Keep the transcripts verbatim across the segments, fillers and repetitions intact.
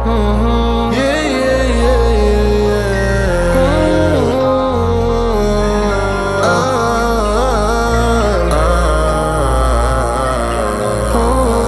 Uhum. Yeah, yeah, yeah, yeah. Uhum. Ah, ah,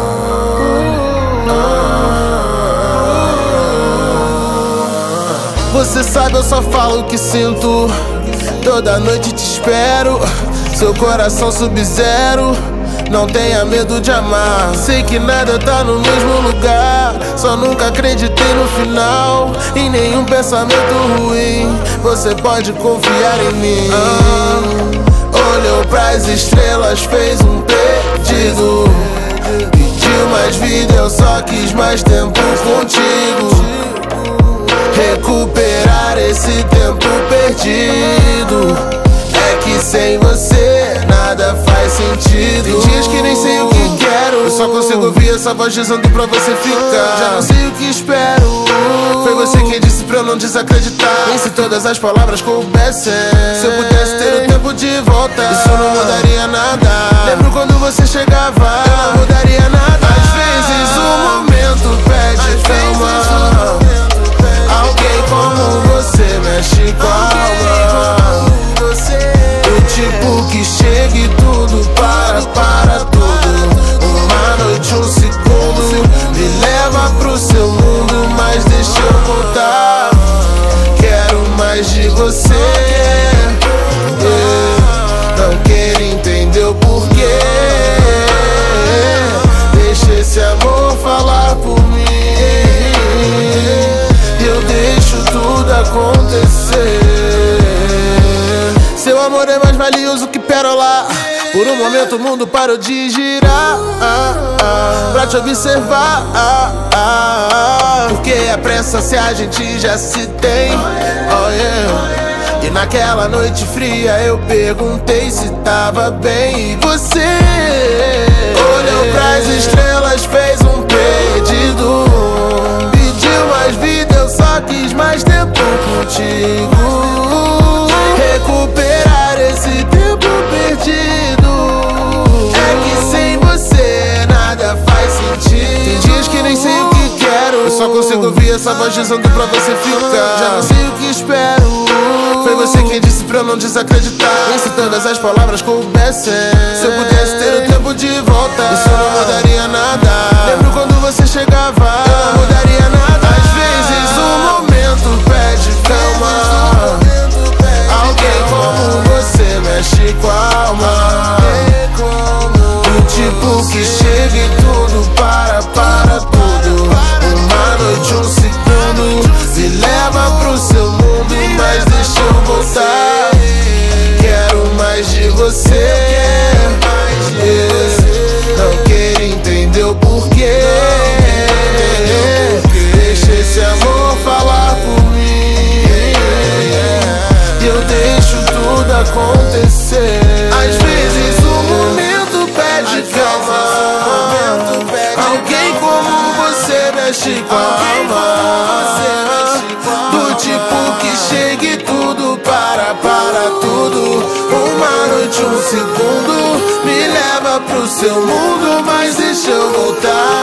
ah. Você sabe, eu só falo o que sinto. Toda noite te espero. Seu coração sub-zero. Não tenha medo de amar. Sei que nada tá no mesmo lugar. Só nunca acreditei no final em nenhum pensamento ruim. Você pode confiar em mim. ah, Olhou pras estrelas, fez um pedido. Pediu mais vida, eu só quis mais tempo contigo. Recuperar esse tempo perdido. É que sem você nada faz sentido. Tem dias que nem sei o que quero. Eu só consigo ouvir essa voz dizendo pra você ficar. Já não sei o que espero. Foi você quem disse pra eu não desacreditar. E se todas as palavras coubessem, se eu pudesse ter o tempo de volta, isso não mudaria nada. Lembro quando você chegava, eu não mudaria nada. Às vezes o momento pede calma. Alguém como você mexe com a alma. O tipo que chega e tudo para, para tudo. Uma noite, um segundo, me leva pro seu mundo. Mas deixa eu voltar. Quero mais de você. Yeah. Não quero entender o porquê. Deixa esse amor falar por mim. Eu deixo tudo acontecer. Seu amor é mais valioso que pérola. Por um momento o mundo parou de girar ah, ah, pra te observar ah, ah, porque a pressa se a gente já se tem. Oh, yeah. E naquela noite fria eu perguntei se tava bem. E você olhou pras estrelas, fez um pedido. Pediu mais vida, eu só quis mais tempo contigo. Recuperar esse tempo perdido. É que sem você nada faz sentido. Tem dias que nem sei o que quero. Eu só consigo ouvir essa voz dizendo pra você ficar. Já não sei o que espero. Foi você quem disse pra eu não desacreditar. E se todas as palavras coubessem, se eu pudesse ter o tempo de volta, isso não mudaria nada. Lembro quando você chegava, eu não mudaria nada. Às vezes o momento pede calma. Alguém como você mexe com a alma. O tipo que chega e tudo para, para tudo. Uma noite, um segundo, me leva pro seu mundo. Mas deixa eu voltar. Quero mais de você. Yeah. Não quero entender o porquê. Deixa esse amor falar por mim. Eu deixo tudo acontecer. Às vezes o momento pede calma. Alguém como você mexe com a alma. Do tipo que chega e tudo para, para tudo. Uma noite, um segundo, me leva pro seu mundo. Mas deixa eu voltar.